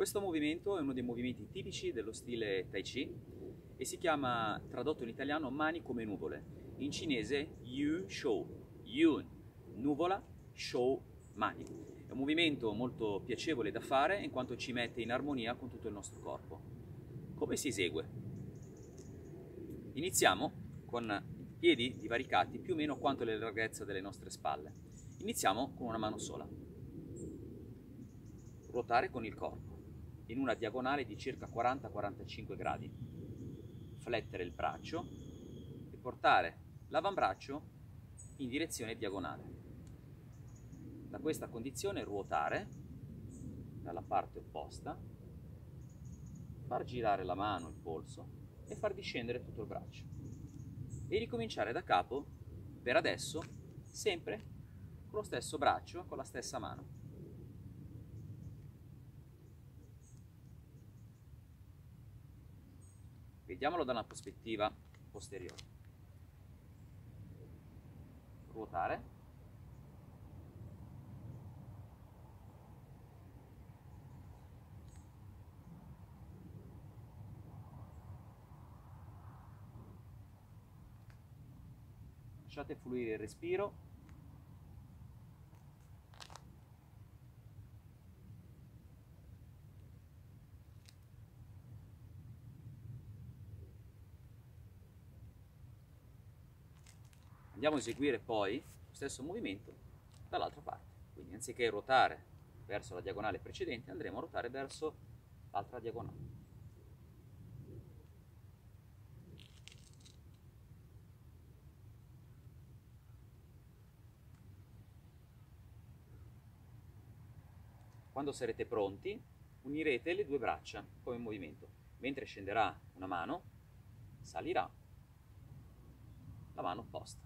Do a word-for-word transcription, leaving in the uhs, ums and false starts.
Questo movimento è uno dei movimenti tipici dello stile Tai Chi e si chiama, tradotto in italiano, mani come nuvole. In cinese, Yu Shou, Yun, nuvola, Shou, mani. È un movimento molto piacevole da fare in quanto ci mette in armonia con tutto il nostro corpo. Come si esegue? Iniziamo con i piedi divaricati più o meno quanto la larghezza delle nostre spalle. Iniziamo con una mano sola. Ruotare con il corpo in una diagonale di circa quaranta quarantacinque gradi. Flettere il braccio e portare l'avambraccio in direzione diagonale. Da questa condizione ruotare dalla parte opposta, far girare la mano, il polso e far discendere tutto il braccio. E ricominciare da capo, per adesso, sempre con lo stesso braccio, con la stessa mano. Vediamolo da una prospettiva posteriore. Ruotare. Lasciate fluire il respiro. Andiamo a eseguire poi lo stesso movimento dall'altra parte. Quindi anziché ruotare verso la diagonale precedente, andremo a ruotare verso l'altra diagonale. Quando sarete pronti, unirete le due braccia come movimento. Mentre scenderà una mano, salirà la mano opposta.